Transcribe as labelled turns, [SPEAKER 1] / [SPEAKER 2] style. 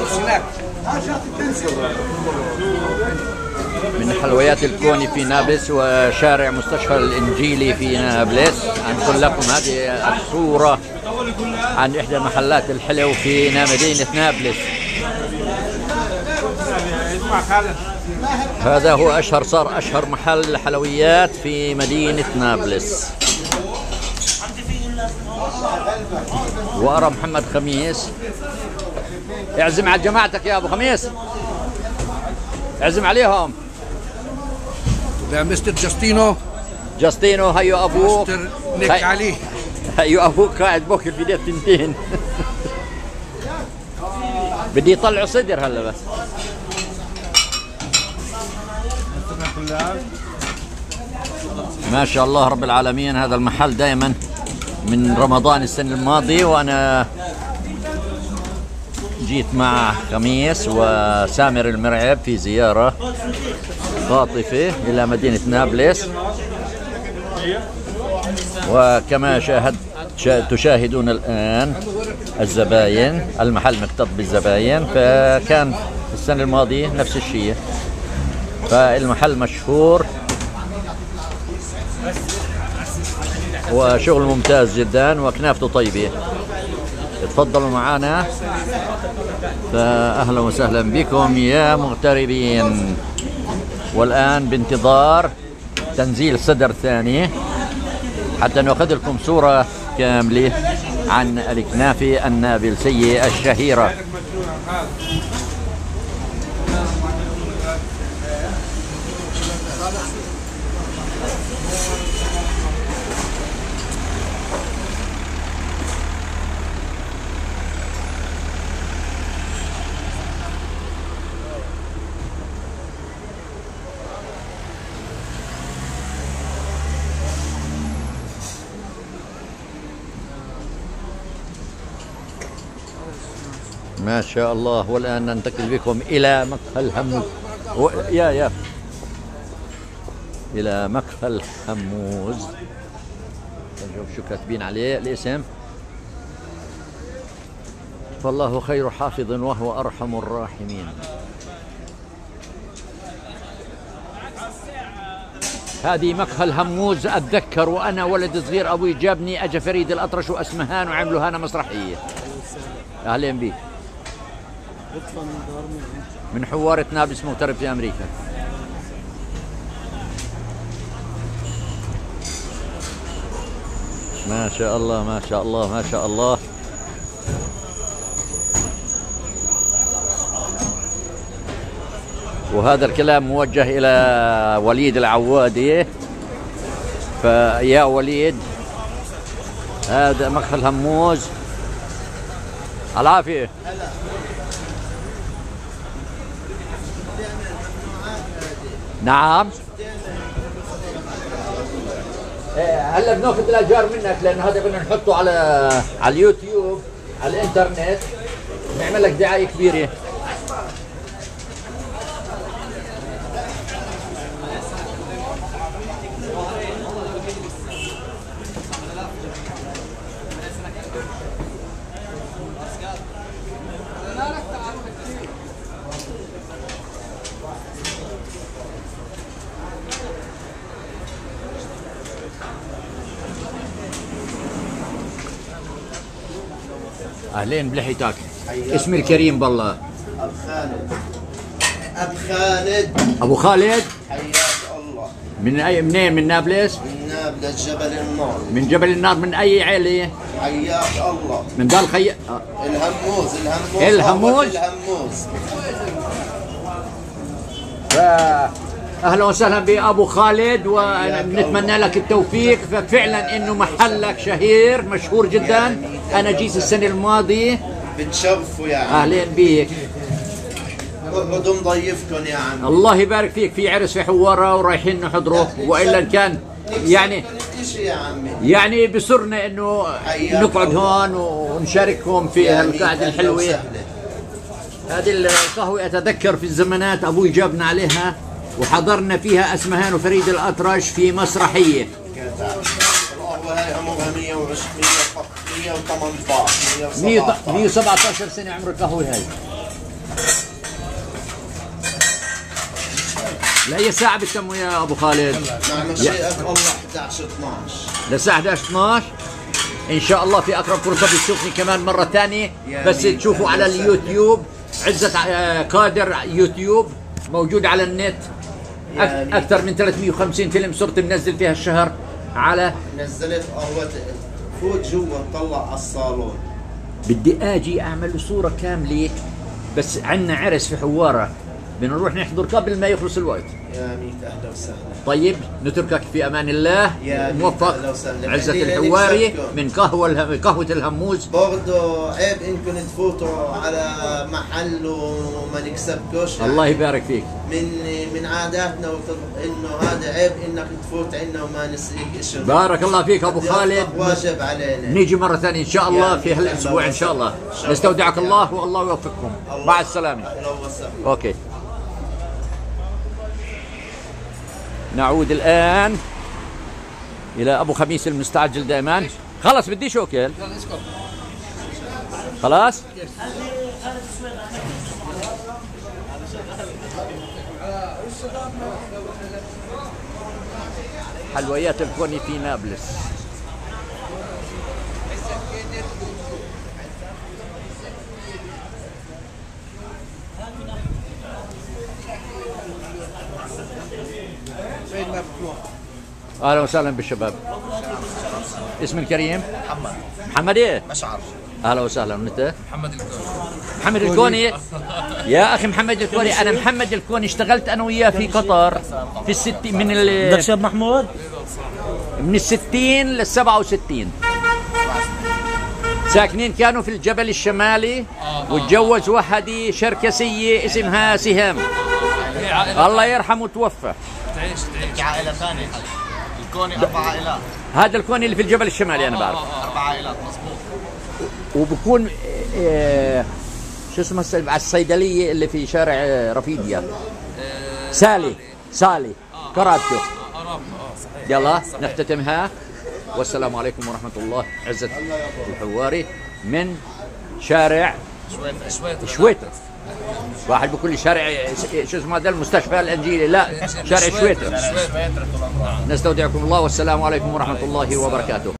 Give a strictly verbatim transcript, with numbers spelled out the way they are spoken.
[SPEAKER 1] من حلويات الكوني في نابلس وشارع مستشفى الإنجيلي في نابلس. أنقل لكم هذه الصورة عن إحدى محلات الحلو في مدينة نابلس. هذا هو أشهر صار أشهر محل حلويات في مدينة نابلس. وأرى محمد خميس. اعزم على جماعتك يا أبو خميس، اعزم عليهم.
[SPEAKER 2] ده مستر جاستينو.
[SPEAKER 1] جاستينو هيو أبوك.
[SPEAKER 2] مستر نيك هي... علي.
[SPEAKER 1] هيو أبوك قاعد بوكل في ديت تنتين. بدي يطلعوا صدر هلا بس. ما شاء الله رب العالمين. هذا المحل دائما من رمضان السنة الماضية وأنا جيت مع خميس وسامر المرعب في زيارة خاطفة إلى مدينة نابلس. وكما شاهد تشاهدون الآن الزباين، المحل مكتظ بالزباين. فكان السنة الماضية نفس الشيء. فالمحل مشهور وشغل ممتاز جدا وكنافته طيبة. تفضلوا معنا. فأهلا وسهلا بكم يا مغتربين. والآن بانتظار تنزيل صدر ثاني حتى نأخذ لكم صورة كاملة عن الكنافة النابلسية الشهيرة. ما شاء الله. والآن ننتقل بكم إلى مقهى الهم و... يا يا إلى مقهى الحموز. نشوف شو كاتبين عليه الاسم. فالله خير حافظ وهو أرحم الراحمين. هذه مقهى الهموز. أتذكر وأنا ولد صغير أبوي جابني أجا فريد الأطرش وأسمهان وعملوا هنا مسرحية. أهلين بيك. من حوارة نابلس مغترب في أمريكا. ما شاء الله ما شاء الله ما شاء الله. وهذا الكلام موجه إلى وليد العوادي. فيا وليد، هذا مقهى الهموز. العافية. نعم. هلا بناخذ الاجار منك لانه هذا بدنا نحطه على على اليوتيوب على الانترنت، نعمل لك دعايه كبيره. اهلين بلحيتك. اسمي الكريم بالله.
[SPEAKER 3] ابو خالد. ابو خالد.
[SPEAKER 1] ابو خالد.
[SPEAKER 3] حياك الله.
[SPEAKER 1] من اي منين؟ من نابلس؟
[SPEAKER 3] من نابلس جبل النار.
[SPEAKER 1] من جبل النار. من اي عيله؟
[SPEAKER 3] حياك الله.
[SPEAKER 1] من دار خي
[SPEAKER 3] الهموز. الهموز
[SPEAKER 1] الهموز
[SPEAKER 3] الهموز.
[SPEAKER 1] ف... اهلا وسهلا بابو خالد ونتمنى لك التوفيق. ففعلا انه محلك شهير مشهور جدا. انا جيت السنه الماضيه.
[SPEAKER 3] بتشرفوا يا عم.
[SPEAKER 1] اهلين بيك.
[SPEAKER 3] اقعدوا نضيفكم يا عم.
[SPEAKER 1] الله يبارك فيك. في عرس في حواره ورايحين نحضره والا كان يعني يعني بسرنا انه نقعد هون ونشارككم في هالقعده الحلوه. هذه القهوه اتذكر في الزمانات ابوي جابنا عليها وحضرنا فيها اسمهان وفريد الأطرش في مسرحيه.
[SPEAKER 3] القهوه هاي عمرها مية وثمانية عشر
[SPEAKER 1] مية وسبعة عشر سنه عمر القهوه هاي. لاي ساعه بتتموا يا ابو خالد؟
[SPEAKER 3] مع مشيئة الله إحدى عشر اثناشر
[SPEAKER 1] للساعه إحدى عشر اثناشر ان شاء الله. في اقرب فرصه بتشوفني كمان مره ثانيه، بس تشوفوا على اليوتيوب عزت آه، قادر يوتيوب موجود على النت. أك اكثر من ثلاثمئة وخمسين فيلم صرت منزل فيها الشهر على.
[SPEAKER 3] نزلت قهوة، فوت جوا طلع على الصالون.
[SPEAKER 1] بدي اجي اعمل صوره كامله، بس عندنا عرس في حواره بدنا نروح نحضر قبل ما يخلص الوقت.
[SPEAKER 3] يا ميت اهلا وسهلا.
[SPEAKER 1] طيب نتركك في امان الله.
[SPEAKER 3] يا
[SPEAKER 1] موفق.
[SPEAKER 3] أهلا وسهلا.
[SPEAKER 1] عزة
[SPEAKER 3] يعني
[SPEAKER 1] الحواري
[SPEAKER 3] لنكسبكم.
[SPEAKER 1] من قهوة اله- قهوة الهموز.
[SPEAKER 3] برضه عيب انكم تفوتوا على محل وما نكسبكوش.
[SPEAKER 1] الله يبارك فيك.
[SPEAKER 3] من من عاداتنا وطب- انه هذا عيب انك تفوت عنا وما نسقيك شيء.
[SPEAKER 1] بارك الله فيك ابو خالد.
[SPEAKER 3] واجب علينا.
[SPEAKER 1] نيجي مرة ثانية ان شاء الله
[SPEAKER 3] يعني
[SPEAKER 1] في هالاسبوع ان شاء الله. نستودعك الله والله يوفقكم. مع السلامة.
[SPEAKER 3] اهلا وسهلا.
[SPEAKER 1] اوكي. نعود الان الى ابو خميس المستعجل دائما. خلص بديش اوكل. خلاص. حلويات الكوني في نابلس. اهلا وسهلا بالشباب. اسم الكريم؟
[SPEAKER 4] محمد
[SPEAKER 1] محمد ايه؟
[SPEAKER 4] مشعر.
[SPEAKER 1] اهلا وسهلا. وانت؟
[SPEAKER 4] محمد الكوني.
[SPEAKER 1] محمد الكوني. يا اخي محمد الكوني، انا محمد الكوني اشتغلت انا وياه في قطر في الستين من ال
[SPEAKER 5] بدك شاب محمود؟
[SPEAKER 1] من الستين للسبعة وستين. ساكنين كانوا في الجبل الشمالي، وتجوز وحدي شركسية اسمها سهام، الله يرحمه توفى.
[SPEAKER 4] تعيش تعيش عائلة ثانية. الكوني أربع عائلات.
[SPEAKER 1] هذا الكوني اللي في الجبل الشمالي انا بعرف.
[SPEAKER 4] أربع عائلات مضبوط.
[SPEAKER 1] وبكون آه، شو اسمه الس- على الصيدلية اللي في شارع آه، رفيديا. سالي سالي كراتشو. يلا نختتمها. والسلام عليكم ورحمة الله. عزة الحواري من شارع
[SPEAKER 4] شويتر شويتر
[SPEAKER 1] شويتر. واحد بيقول لي شارع شو اسمه هذا المستشفى الانجيلي، لا شارع شويتر.
[SPEAKER 4] شويتر.
[SPEAKER 1] نستودعكم الله والسلام عليكم ورحمة الله وبركاته.